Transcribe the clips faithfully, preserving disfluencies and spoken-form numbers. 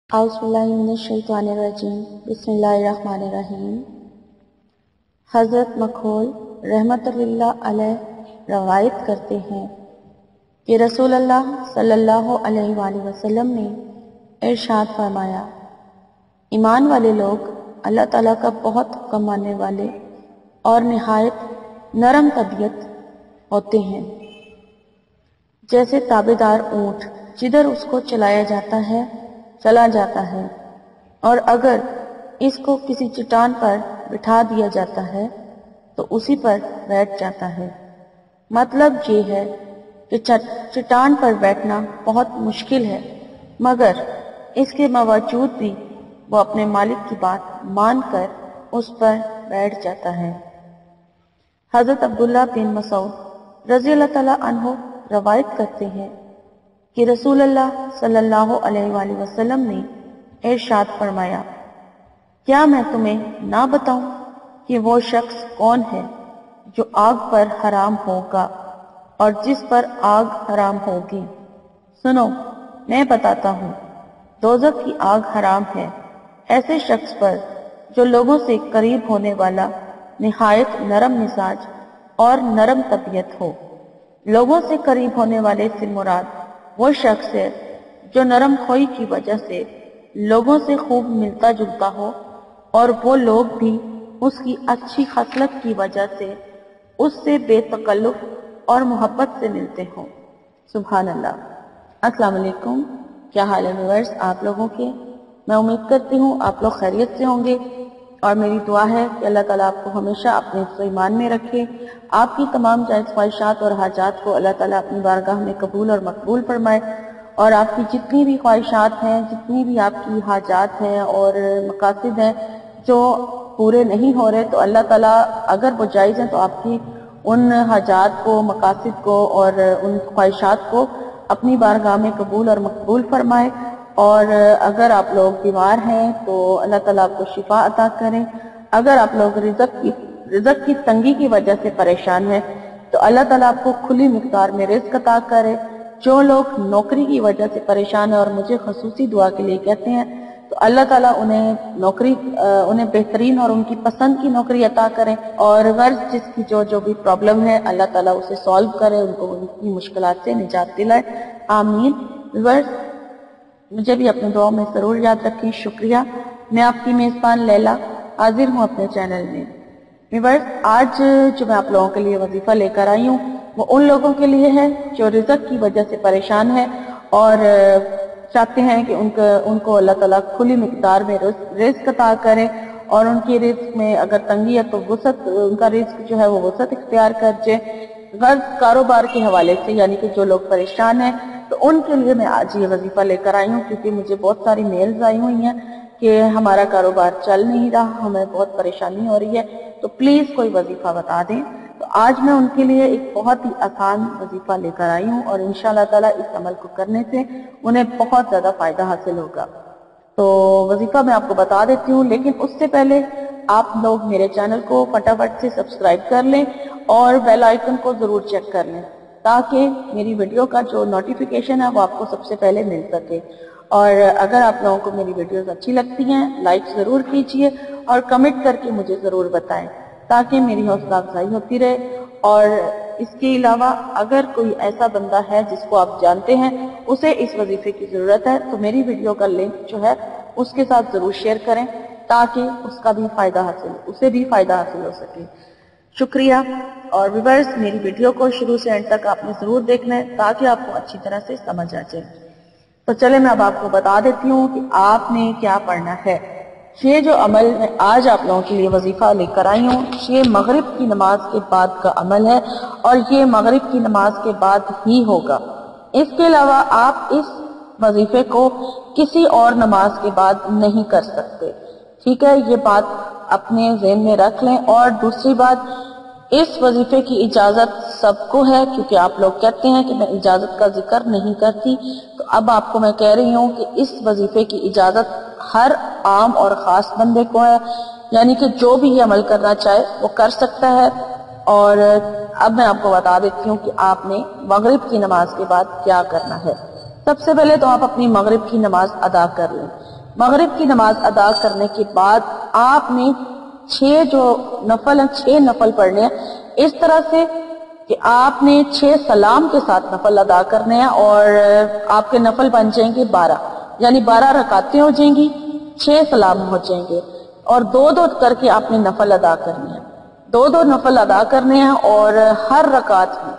औज़ुबिल्लाहिमिनश्शैतानिर्रजीम बिस्मिल्लाहिर्रहमानिर्रहीम। हज़रत मखौल रहमतुल्लाह अलैह रवायत करते हैं कि रसूल अल्लाह सल्लल्लाहु अलैहि वसल्लम ने इरशाद फरमाया, ईमान वाले लोग अल्लाह ताला का बहुत हुक्म मानने वाले और निहायत नरम तबीयत होते हैं। जैसे ताबेदार ऊँट जिधर उसको चलाया जाता है चला जाता है, और अगर इसको किसी चट्टान पर बिठा दिया जाता है तो उसी पर बैठ जाता है। मतलब ये है कि चट्टान पर बैठना बहुत मुश्किल है, मगर इसके बावजूद भी वो अपने मालिक की बात मानकर उस पर बैठ जाता है। हज़रत अब्दुल्लाह बिन मसूद रज़ी अल्लाह तआला अन्हु रवायत करते हैं कि रसूल अल्लाह सल्लल्लाहु अलैहि वसल्लम ने इरशाद फरमाया, क्या मैं तुम्हें ना बताऊं कि वो शख्स कौन है जो आग पर हराम होगा और जिस पर आग हराम होगी। सुनो, मैं बताता हूँ, दोज़ख की आग हराम है ऐसे शख्स पर जो लोगों से करीब होने वाला, निहायत नरम मिजाज और नरम तबीयत हो। लोगों से करीब होने वाले से मुराद वो शख्स है जो नरम खोई की वजह से लोगों से खूब मिलता जुलता हो और वो लोग भी उसकी अच्छी खसलत की वजह से उससे बेतकल्लुफ और मोहब्बत से मिलते हों। सुभान अल्लाह। अस्सलाम वालेकुम, क्या हाल है व्यूअर्स आप लोगों के। मैं उम्मीद करती हूँ आप लोग खैरियत से होंगे और मेरी दुआ है कि अल्लाह ताला आपको हमेशा अपने हिफ्ज़ ईमान में रखे। आपकी तमाम जायज़ ख्वाहिशात और हाजात को अल्लाह ताला अपनी बारगाह में कबूल और मकबूल फरमाए, और आपकी जितनी भी ख्वाहिशात हैं, जितनी भी आपकी हाजात हैं और मकासद हैं जो पूरे नहीं हो रहे, तो अल्लाह ताला अगर वो जायज़ हैं तो आपकी उन हाजात को, मकासद को और उन ख्वाहिशात को अपनी बारगाह में कबूल और मकबूल फरमाए। और अगर आप लोग बीमार हैं तो अल्लाह ताला आपको शिफा अता करें। अगर आप लोग रिज़्क़ की रिज़्क़ की तंगी की वजह से परेशान हैं तो अल्लाह ताला आपको खुली मिक़दार में रिज़्क़ अता करे। जो लोग नौकरी की वजह से परेशान हैं और मुझे ख़ुसूसी दुआ के लिए कहते हैं, तो अल्लाह ताला उन्हें नौकरी उन्हें बेहतरीन और उनकी पसंद की नौकरी अता करें, और गर्ज जिसकी जो जो भी प्रॉब्लम है अल्लाह ताला उसे सॉल्व करे, उनको उनकी मुश्किलात से निजात दिलाए। आमीन। व्यूअर्स, मुझे भी अपने दुआओं में ज़रूर याद रखें। शुक्रिया। मैं आपकी मेज़बान लैला हाजिर हूँ अपने चैनल में। व्यूअर्स, आज जो मैं आप लोगों के लिए वजीफ़ा लेकर आई हूँ वो उन लोगों के लिए है जो रिज़्क़ की वजह से परेशान है और चाहते हैं कि उनको उनको अल्लाह ताला खुली मिक़दार में रिज़्क़ अता करें, और उनकी रिज़्क़ में अगर तंगी है तो वसत, उनका रिज़्क़ जो है वो वसत इख्तियार कर जाए। गर्ज कारोबार के हवाले से, यानी कि जो लोग परेशान हैं तो उनके लिए मैं आज ये वजीफ़ा लेकर आई हूँ, क्योंकि मुझे बहुत सारी मेल्स आई हुई हैं कि हमारा कारोबार चल नहीं रहा, हमें बहुत परेशानी हो रही है, तो प्लीज़ कोई वजीफ़ा बता दें। तो आज मैं उनके लिए एक बहुत ही आसान वजीफ़ा लेकर आई हूँ और इंशाअल्लाह ताला इस अमल को करने से उन्हें बहुत ज़्यादा फ़ायदा हासिल होगा। तो वजीफ़ा मैं आपको बता देती हूँ, लेकिन उससे पहले आप लोग मेरे चैनल को फटाफट से सब्सक्राइब कर लें और बेल आइकन को ज़रूर चेक कर लें, ताकि मेरी वीडियो का जो नोटिफिकेशन है वो आपको सबसे पहले मिल सके। और अगर आप लोगों को मेरी वीडियोस अच्छी लगती हैं, लाइक ज़रूर कीजिए और कमेंट करके मुझे ज़रूर बताएं, ताकि मेरी हौसला अफजाई होती रहे। और इसके अलावा अगर कोई ऐसा बंदा है जिसको आप जानते हैं उसे इस वजीफे की ज़रूरत है, तो मेरी वीडियो का लिंक जो है उसके साथ ज़रूर शेयर करें, ताकि उसका भी फ़ायदा हासिल उसे भी फ़ायदा हासिल हो सके। शुक्रिया। और व्यूअर्स, मेरी वीडियो को शुरू से एंड तक आपने ज़रूर देखना है ताकि आपको अच्छी तरह से समझ आ जाए। तो चले मैं अब आपको बता देती हूँ कि आपने क्या पढ़ना है। ये जो अमल मैं आज आप लोगों के लिए वजीफ़ा लेकर आई हूँ, ये मगरिब की नमाज के बाद का अमल है और ये मगरिब की नमाज के बाद ही होगा। इसके अलावा आप इस वजीफे को किसी और नमाज के बाद नहीं कर सकते। ठीक है, ये बात अपने ज़हन में रख लें। और दूसरी बात, इस वजीफे की इजाज़त सबको है, क्योंकि आप लोग कहते हैं कि मैं इजाज़त का जिक्र नहीं करती, तो अब आपको मैं कह रही हूँ कि इस वजीफे की इजाज़त हर आम और ख़ास बंदे को है, यानी कि जो भी ये अमल करना चाहे वो कर सकता है। और अब मैं आपको बता देती हूँ कि आपने मगरिब की नमाज के बाद क्या करना है। سب سے پہلے تو آپ اپنی مغرب کی نماز ادا کر لیں. مغرب کی نماز ادا کرنے کے بعد آپ نے چھ جو نفل ہیں چھ نفل پڑھنے ہیں اس طرح سے کہ آپ نے چھ سلام کے ساتھ نفل ادا کرنے ہیں، اور آپ کے نفل بن جائیں گے بارہ، یعنی بارہ رکعتیں ہو جائیں گی، چھ سلام ہو جائیں گے، اور دو دو کر کے آپ نے نفل ادا کرنے ہیں. دو دو نفل ادا کرنے ہیں، اور ہر رکعت میں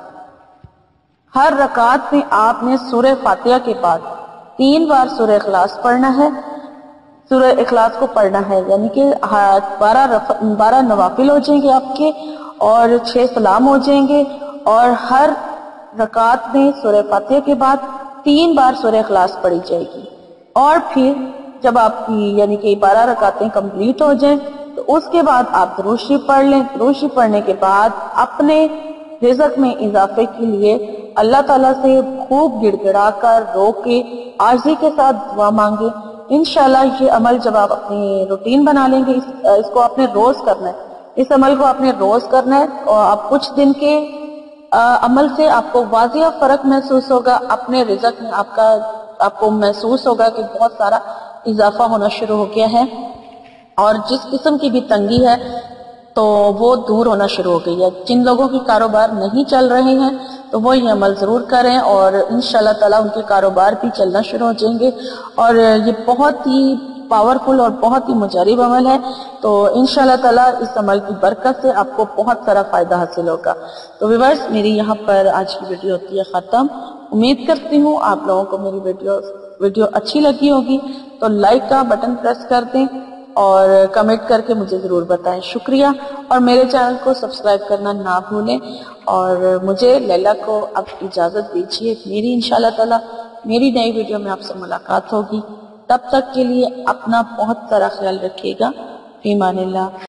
ہر رکعت میں آپ نے سورہ فاتحہ کے بعد تین بار سورہ اخلاص پڑھنا ہے. سورہ اخلاص کو پڑھنا ہے، یعنی کہ بارہ بارہ نوافل ہو جائیں گے آپ کے، اور چھ سلام ہو جائیں گے، اور ہر رکعت میں سورہ فاتحہ کے بعد تین بار سورہ اخلاص پڑھی جائے گی. اور پھر جب آپ کی یعنی کہ بارہ رکعتیں کمپلیٹ ہو جائیں تو اس کے بعد آپ درود شریف پڑھ لیں. درود شریف پڑھنے کے بعد اپنے رزق میں اضافے کے لیے اللہ تعالیٰ سے خوب گڑ گڑا کر رو کے عاجزی کے ساتھ دعا مانگے. انشاءاللہ یہ عمل جب آپ اپنی روٹین بنا لیں گے، اس, اس کو آپ نے روز کرنا ہے، اس عمل کو آپ نے روز کرنا ہے، اور آپ کچھ دن کے عمل سے آپ کو واضح فرق محسوس ہوگا. اپنے رزق میں آپ کا آپ کو محسوس ہوگا کہ بہت سارا اضافہ ہونا شروع ہو گیا ہے، اور جس قسم کی بھی تنگی ہے تو وہ دور ہونا شروع ہو گئی ہے. جن لوگوں کی کاروبار نہیں چل رہے ہیں تو وہ یہ عمل ضرور کریں، اور انشاءاللہ تعالیٰ ان کے کاروبار بھی چلنا شروع ہو جائیں گے. اور یہ بہت ہی پاورفل اور بہت ہی مجرب عمل ہے، تو انشاءاللہ تعالیٰ اس عمل کی برکت سے آپ کو بہت سارا فائدہ حاصل ہوگا. تو ویورز، میری یہاں پر آج کی ویڈیو ہوتی ہے ختم. امید کرتی ہوں آپ لوگوں کو میری ویڈیو ویڈیو اچھی لگی ہوگی، تو لائک کا بٹن پریس کر دیں اور کمنٹ کر کے مجھے ضرور بتائیں. شکریہ، اور میرے چینل کو سبسکرائب کرنا نہ بھولیں، اور مجھے لیلا کو اب اجازت دیجیے. میری انشاءاللہ تعالیٰ میری نئی ویڈیو میں آپ سے ملاقات ہوگی. تب تک کے لیے اپنا بہت سارا خیال رکھیے گا. فی امان اللہ.